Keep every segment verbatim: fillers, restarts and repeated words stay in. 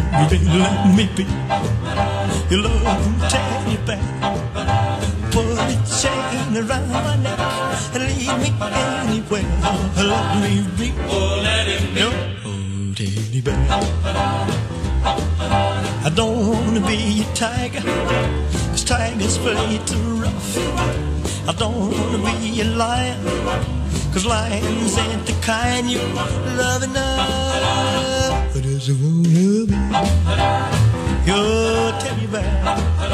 baby, let me be your love teddy bear. Put a chain around my neck and lead me anywhere. Let me be, Oh, let him be your old teddy bear. I don't wanna be a tiger, 'cause tigers play too rough. I don't wanna be a lion, 'cause lions ain't the kind you love enough. I just wanna be your teddy bear.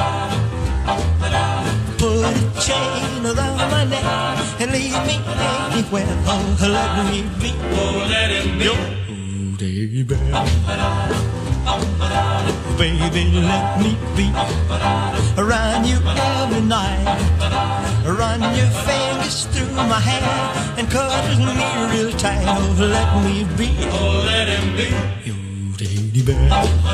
Put a chain around my neck and lead me anywhere. Oh, let me be, Oh, let him be your old teddy bear. Baby, let me be around you every night. Run your fingers through my hair and cuddle me real tight. Oh, let me be, Oh, let him be your teddy bear.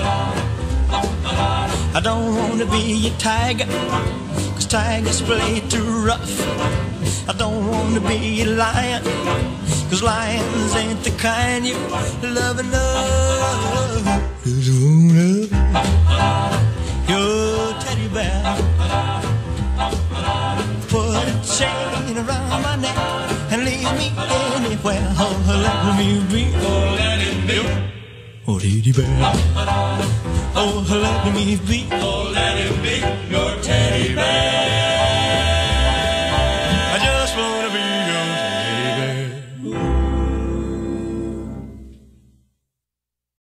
I don't wanna be a tiger, 'cause tigers play too rough. I don't wanna be a lion, 'cause lions ain't the kind you love enough. Just wanna be your teddy bear. Put a chain around my neck and lead me anywhere. Oh, let me be, Oh, let him be oh, teddy bear. Oh, let me be, Oh, let him be your teddy bear.